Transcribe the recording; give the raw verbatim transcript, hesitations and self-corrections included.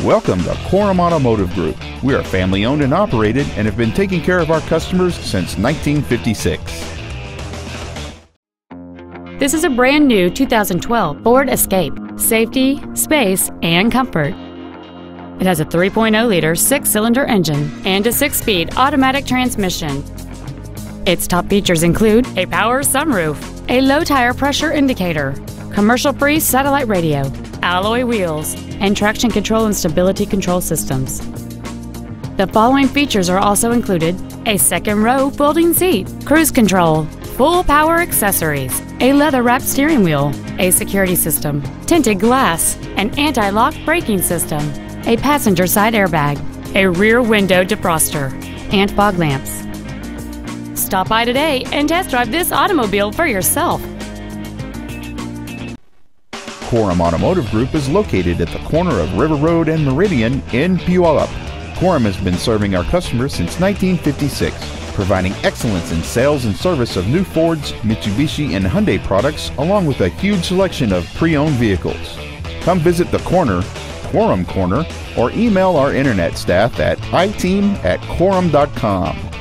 Welcome to Quorum Automotive Group. We are family owned and operated and have been taking care of our customers since nineteen fifty-six. This is a brand new two thousand twelve Ford Escape. Safety, space, and comfort. It has a three point oh liter six-cylinder engine and a six-speed automatic transmission. Its top features include a power sunroof, a low tire pressure indicator, commercial-free satellite radio, alloy wheels, and traction control and stability control systems. The following features are also included: a second row folding seat, cruise control, full power accessories, a leather-wrapped steering wheel, a security system, tinted glass, an anti-lock braking system, a passenger side airbag, a rear window defroster, and fog lamps. Stop by today and test drive this automobile for yourself. Quorum Automotive Group is located at the corner of River Road and Meridian in Puyallup. Quorum has been serving our customers since nineteen fifty-six, providing excellence in sales and service of new Fords, Mitsubishi, and Hyundai products, along with a huge selection of pre-owned vehicles. Come visit the corner, Quorum Corner, or email our internet staff at i team at quorum dot com.